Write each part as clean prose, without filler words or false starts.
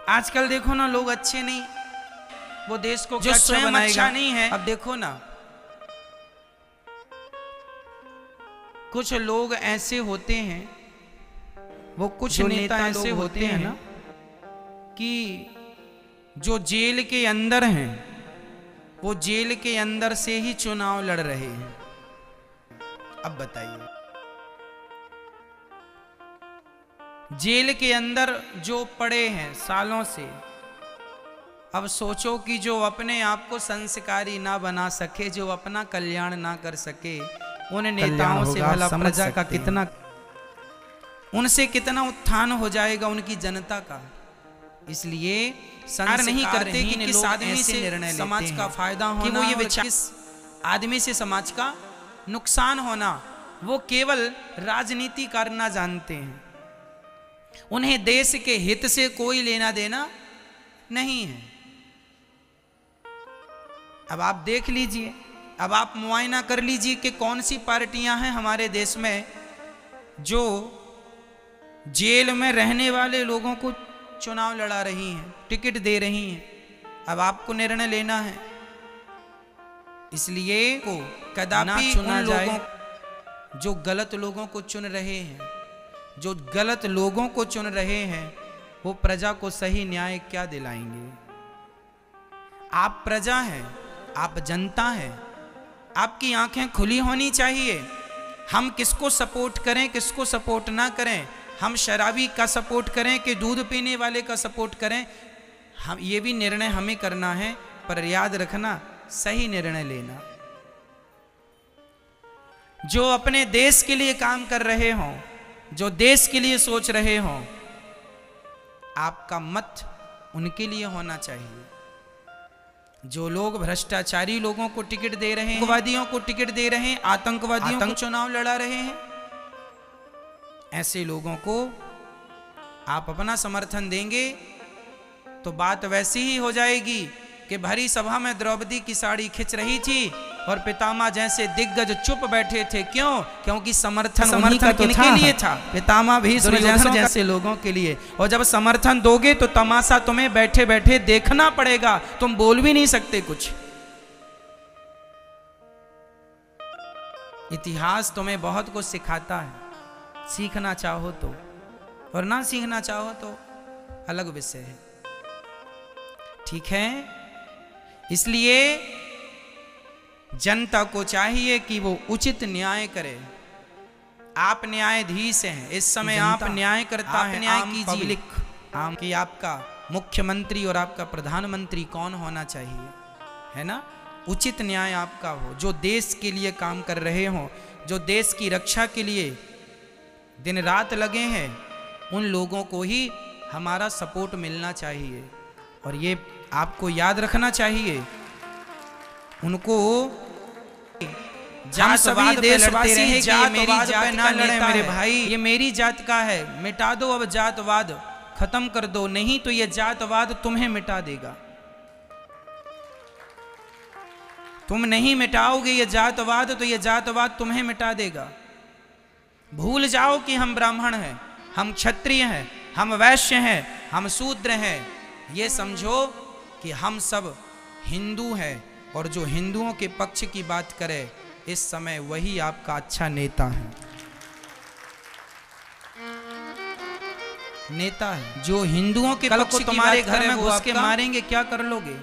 आजकल देखो ना, लोग अच्छे नहीं, वो देश को जो स्वयं अच्छा नहीं है। अब देखो ना, कुछ लोग ऐसे होते हैं, वो कुछ नेता ऐसे होते हैं ना कि जो जेल के अंदर हैं, वो जेल के अंदर से ही चुनाव लड़ रहे हैं। अब बताइए, जेल के अंदर जो पड़े हैं सालों से, अब सोचो कि जो अपने आप को संस्कारी ना बना सके, जो अपना कल्याण ना कर सके, उन नेताओं से भला प्रजा का कितना, उनसे कितना उत्थान हो जाएगा उनकी जनता का। इसलिए संस्कार नहीं करते कि किस आदमी से समाज का फायदा होना, कि वो ये विचार किस आदमी से समाज का नुकसान होना, वो केवल राजनीति करना जानते हैं। उन्हें देश के हित से कोई लेना देना नहीं है। अब आप देख लीजिए, अब आप मुआयना कर लीजिए कि कौन सी पार्टियां हैं हमारे देश में जो जेल में रहने वाले लोगों को चुनाव लड़ा रही हैं, टिकट दे रही हैं। अब आपको निर्णय लेना है। इसलिए को कदापि चुना जाए जो गलत लोगों को चुन रहे हैं, जो गलत लोगों को चुन रहे हैं, वो प्रजा को सही न्याय क्या दिलाएंगे। आप प्रजा हैं, आप जनता हैं, आपकी आंखें खुली होनी चाहिए। हम किसको सपोर्ट करें, किसको सपोर्ट ना करें, हम शराबी का सपोर्ट करें कि दूध पीने वाले का सपोर्ट करें, हम ये भी निर्णय हमें करना है। पर याद रखना, सही निर्णय लेना। जो अपने देश के लिए काम कर रहे हों, जो देश के लिए सोच रहे हों, आपका मत उनके लिए होना चाहिए। जो लोग भ्रष्टाचारी लोगों को टिकट दे रहे हैं, आतंकवादियों को टिकट दे रहे हैं, आतंकवादियों को चुनाव लड़ा रहे हैं, ऐसे लोगों को आप अपना समर्थन देंगे तो बात वैसी ही हो जाएगी कि भरी सभा में द्रौपदी की साड़ी खिंच रही थी और पितामह जैसे दिग्गज चुप बैठे थे। क्यों? क्योंकि समर्थन किनके लिए था? पितामह भीष्म जैसे लोगों के लिए। और जब समर्थन दोगे तो तमाशा तुम्हें बैठे बैठे देखना पड़ेगा, तुम बोल भी नहीं सकते कुछ। इतिहास तुम्हें बहुत कुछ सिखाता है, सीखना चाहो तो, और ना सीखना चाहो तो अलग विषय है। ठीक है? इसलिए जनता को चाहिए कि वो उचित न्याय करे। आप न्यायाधीश हैं, इस समय आप न्याय करता है, न्याय कीजिए। कि आपका मुख्यमंत्री और आपका प्रधानमंत्री कौन होना चाहिए, है ना? उचित न्याय आपका हो, जो देश के लिए काम कर रहे हो, जो देश की रक्षा के लिए दिन रात लगे हैं, उन लोगों को ही हमारा सपोर्ट मिलना चाहिए। और ये आपको याद रखना चाहिए, उनको जातवाद देशवासी है कि ये मेरी जात ना लड़े मेरे भाई, ये मेरी जात का है, मिटा दो अब जातवाद, खत्म कर दो, नहीं तो ये जातवाद तुम्हें मिटा देगा। तुम नहीं मिटाओगे ये जातवाद तो ये जातवाद तुम्हें मिटा देगा। भूल जाओ कि हम ब्राह्मण हैं, हम क्षत्रिय हैं, हम वैश्य हैं, हम शूद्र हैं। ये समझो कि हम सब हिंदू हैं, और जो हिंदुओं के पक्ष की बात करे इस समय वही आपका अच्छा नेता है। नेता है जो हिंदुओं के पक्ष की तुम्हारे घर में घुस के मारेंगे, क्या कर लोगे?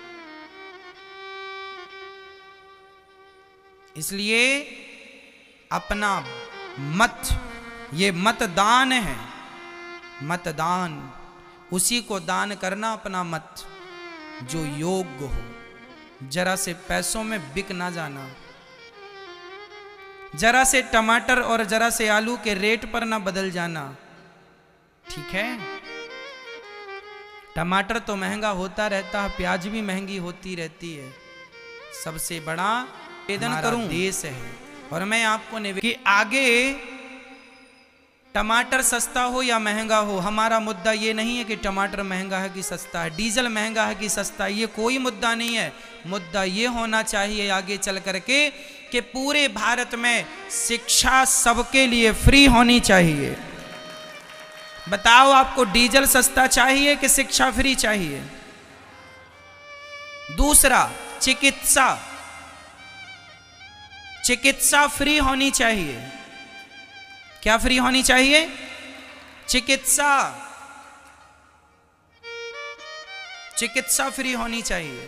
इसलिए अपना मत, ये मतदान है, मतदान उसी को दान करना, अपना मत जो योग्य हो। जरा से पैसों में बिक ना जाना, जरा से टमाटर और जरा से आलू के रेट पर ना बदल जाना। ठीक है? टमाटर तो महंगा होता रहता है, प्याज भी महंगी होती रहती है। सबसे बड़ा निवेदन करूं, देश है। और मैं आपको निवेदन कि आगे टमाटर सस्ता हो या महंगा हो, हमारा मुद्दा ये नहीं है कि टमाटर महंगा है कि सस्ता है, डीजल महंगा है कि सस्ता है, ये कोई मुद्दा नहीं है। मुद्दा ये होना चाहिए आगे चल करके कि पूरे भारत में शिक्षा सबके लिए फ्री होनी चाहिए। बताओ, आपको डीजल सस्ता चाहिए कि शिक्षा फ्री चाहिए? दूसरा, चिकित्सा, चिकित्सा फ्री होनी चाहिए। क्या फ्री होनी चाहिए? चिकित्सा, चिकित्सा फ्री होनी चाहिए।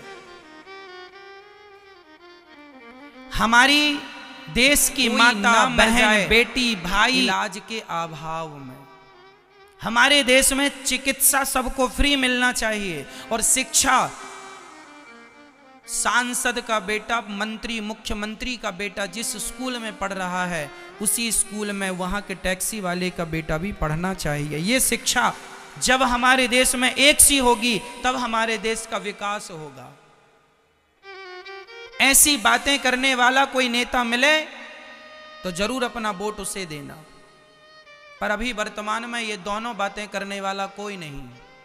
हमारी देश की माता, बहन, बेटी, भाई इलाज के अभाव में, हमारे देश में चिकित्सा सबको फ्री मिलना चाहिए। और शिक्षा, सांसद का बेटा, मंत्री, मुख्यमंत्री का बेटा जिस स्कूल में पढ़ रहा है उसी स्कूल में वहां के टैक्सी वाले का बेटा भी पढ़ना चाहिए। ये शिक्षा जब हमारे देश में एक सी होगी तब हमारे देश का विकास होगा। ऐसी बातें करने वाला कोई नेता मिले तो जरूर अपना वोट उसे देना, पर अभी वर्तमान में ये दोनों बातें करने वाला कोई नहीं।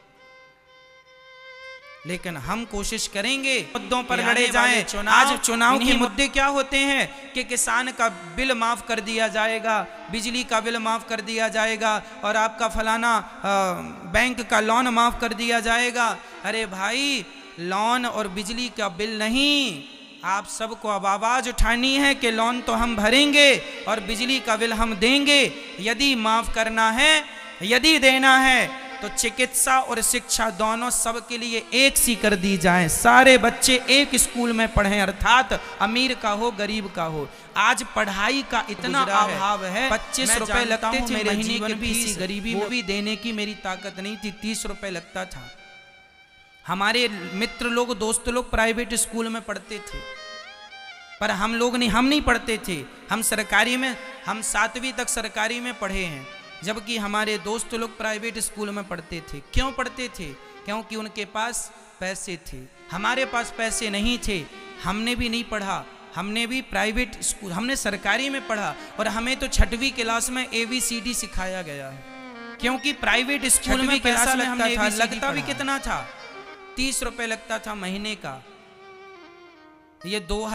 लेकिन हम कोशिश करेंगे मुद्दों पर लड़े जाएं। आज चुनाव के मुद्दे क्या होते हैं कि किसान का बिल माफ कर दिया जाएगा, बिजली का बिल माफ कर दिया जाएगा, और आपका फलाना बैंक का लोन माफ कर दिया जाएगा। अरे भाई, लोन और बिजली का बिल नहीं, आप सबको अब आवाज उठानी है कि लोन तो हम भरेंगे और बिजली का बिल हम देंगे। यदि माफ करना है, यदि देना है, तो चिकित्सा और शिक्षा दोनों सबके लिए एक सी कर दी जाए। सारे बच्चे एक स्कूल में पढ़ें, अर्थात अमीर का हो गरीब का हो। आज पढ़ाई का इतना अभाव है, 25 रुपए लगते थे महीने की फीस, गरीबी में भी देने की मेरी ताकत नहीं थी, 30 रुपए लगता था। हमारे मित्र लोग, दोस्त लोग प्राइवेट स्कूल में पढ़ते थे, पर हम लोग नहीं, हम नहीं पढ़ते थे। हम सरकारी में, हम 7वीं तक सरकारी में पढ़े हैं, जबकि हमारे दोस्त लोग प्राइवेट स्कूल में पढ़ते थे। क्यों पढ़ते थे? क्योंकि उनके पास पैसे थे। हमारे पास पैसे नहीं थे, हमने भी नहीं पढ़ा, हमने भी प्राइवेट स्कूल, हमने सरकारी में पढ़ा। और हमें तो 6वीं क्लास में ABCD सिखाया गया है, क्योंकि प्राइवेट स्कूल में पैसा लगता था। लगता भी कितना था? 30 रुपए लगता था महीने का। ये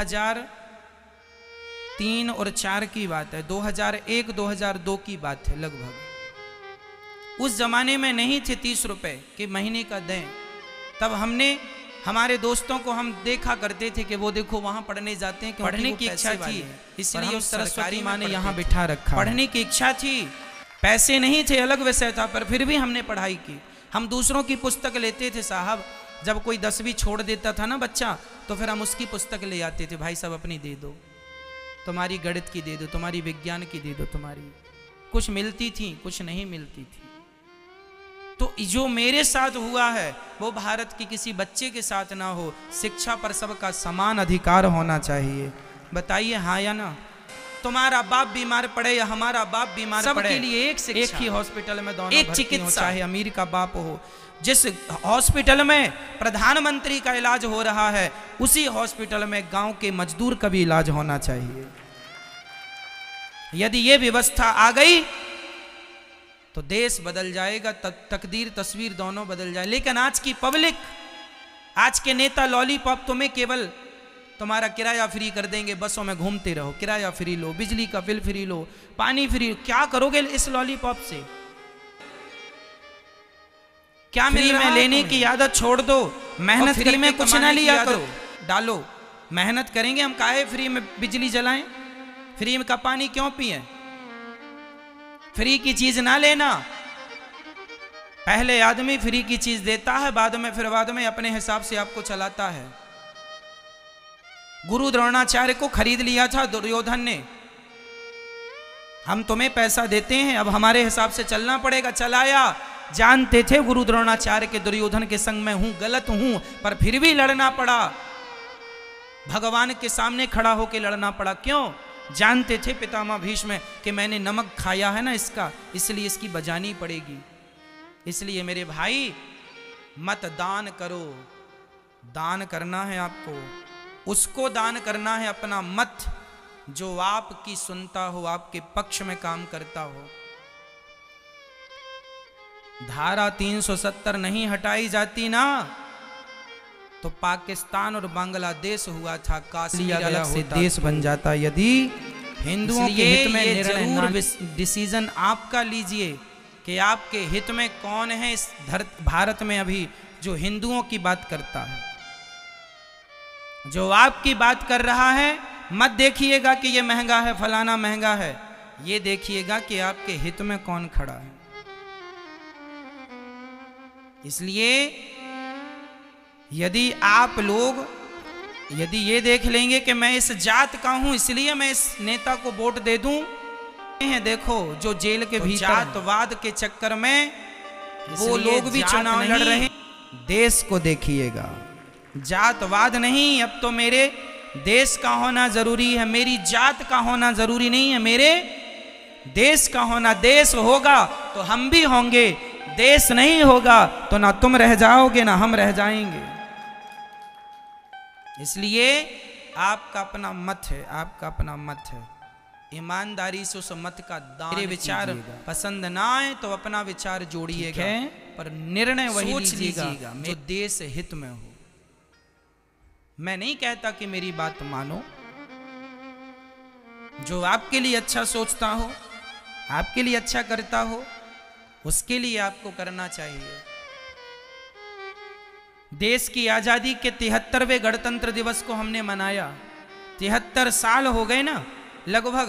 2003 और 4 की बात है, 2001-2002 की बात है लगभग। उस जमाने में नहीं थे 30 रुपए कि महीने का दें। तब हमने, हमारे दोस्तों को हम देखा करते थे कि वो देखो वहां पढ़ने जाते हैं, पढ़ने की इच्छा थी, इसलिए उस सरस्वती माँ ने यहाँ बिठा रखा। पढ़ने की इच्छा थी, पैसे नहीं थे, अलग विषय था, पर फिर भी हमने पढ़ाई की। हम दूसरों की पुस्तक लेते थे साहब। जब कोई 10वीं छोड़ देता था ना बच्चा, तो फिर हम उसकी पुस्तक ले आते थे। भाई साहब अपनी दे दो, तुम्हारी गणित की दे दो, तुम्हारी विज्ञान की दे दो, तुम्हारी। कुछ मिलती थी, कुछ नहीं मिलती थी। तो जो मेरे साथ हुआ है वो भारत की किसी बच्चे के साथ ना हो। शिक्षा पर सबका समान अधिकार होना चाहिए। बताइए हाँ या ना? तुम्हारा बाप बीमार पड़े या हमारा बाप बीमार पड़े, सबके लिए एक शिक्षा, एक ही हॉस्पिटल में दोनों एक चिकित्सा, चाहे अमीर का बाप हो। जिस हॉस्पिटल में प्रधानमंत्री का इलाज हो रहा है, उसी हॉस्पिटल में गांव के मजदूर का भी इलाज होना चाहिए। यदि ये व्यवस्था आ गई तो देश बदल जाएगा, तकदीर तस्वीर दोनों बदल जाए। लेकिन आज की पब्लिक, आज के नेता लॉलीपॉप तुम्हें केवल तुम्हारा किराया फ्री कर देंगे, बसों में घूमते रहो, किराया फ्री लो, बिजली का बिल फ्री लो, पानी फ्री। क्या करोगे इस लॉलीपॉप से? क्या फ्री में लेने की आदत छोड़ दो। मेहनत फ्री में कुछ ना लिया करो, डालो। मेहनत करेंगे हम, काहे फ्री में बिजली जलाएं, फ्री का पानी क्यों पिए? फ्री की चीज ना लेना। पहले आदमी फ्री की चीज देता है, बाद में अपने हिसाब से आपको चलाता है। गुरु द्रोणाचार्य को खरीद लिया था दुर्योधन ने। हम तुम्हें पैसा देते हैं, अब हमारे हिसाब से चलना पड़ेगा। चलाया, जानते थे गुरु द्रोणाचार्य के दुर्योधन के संग में हूं, गलत हूं, पर फिर भी लड़ना पड़ा। भगवान के सामने खड़ा होकर लड़ना पड़ा। क्यों? जानते थे पितामह भीष्म कि मैंने नमक खाया है ना इसका, इसलिए इसकी बजानी पड़ेगी। इसलिए मेरे भाई, मत दान करो। दान करना है आपको, उसको दान करना है अपना मत जो आपकी सुनता हो, आपके पक्ष में काम करता हो। धारा 370 नहीं हटाई जाती ना, तो पाकिस्तान और बांग्लादेश हुआ था, कश्मीर अलग से देश बन जाता। यदि हिंदुओं के हित में निर्णय, डिसीजन आपका लीजिए कि आपके हित में कौन है इस भारत में अभी जो हिंदुओं की बात करता है। जो आपकी बात कर रहा है मत देखिएगा कि ये महंगा है, फलाना महंगा है, ये देखिएगा कि आपके हित में कौन खड़ा है। इसलिए यदि आप लोग यदि ये देख लेंगे कि मैं इस जात का हूं इसलिए मैं इस नेता को वोट दे दूं, हैं देखो जो जेल के भीतर जातवाद के चक्कर में वो लोग भी चुनाव लड़ रहे हैं। देश को देखिएगा, जातवाद नहीं, अब तो मेरे देश का होना जरूरी है, मेरी जात का होना जरूरी नहीं है, मेरे देश का होना। देश होगा तो हम भी होंगे, देश नहीं होगा तो ना तुम रह जाओगे ना हम रह जाएंगे। इसलिए आपका अपना मत है, आपका अपना मत है, ईमानदारी से उस मत का दान। मेरे विचार पसंद ना आए तो अपना विचार जोड़िएगा, पर निर्णय वही लीजिएगा जो देश हित में हो। मैं नहीं कहता कि मेरी बात मानो, जो आपके लिए अच्छा सोचता हो, आपके लिए अच्छा करता हो, उसके लिए आपको करना चाहिए। देश की आजादी के 73वें गणतंत्र दिवस को हमने मनाया। 73 साल हो गए ना, लगभग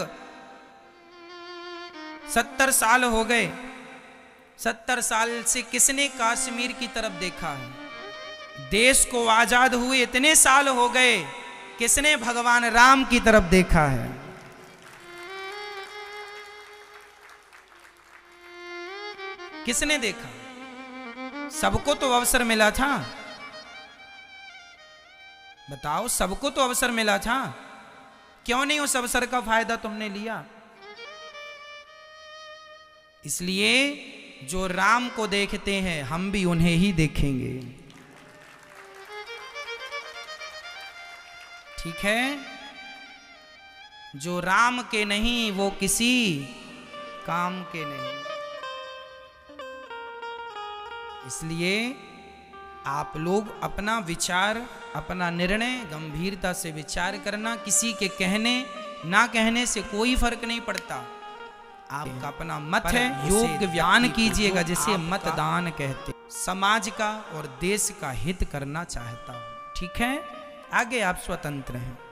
70 साल हो गए। 70 साल से किसने कश्मीर की तरफ देखा है? देश को आजाद हुए इतने साल हो गए, किसने भगवान राम की तरफ देखा है? किसने देखा? सबको तो अवसर मिला था, बताओ, सबको तो अवसर मिला था, क्यों नहीं उस अवसर का फायदा तुमने लिया? इसलिए जो राम को देखते हैं हम भी उन्हें ही देखेंगे, ठीक है? जो राम के नहीं वो किसी काम के नहीं। इसलिए आप लोग अपना विचार, अपना निर्णय गंभीरता से विचार करना। किसी के कहने ना कहने से कोई फर्क नहीं पड़ता, आपका अपना मत है, योग्य ज्ञान कीजिएगा जिसे मतदान कहते। समाज का और देश का हित करना चाहता हूं, ठीक है? आगे आप स्वतंत्र हैं।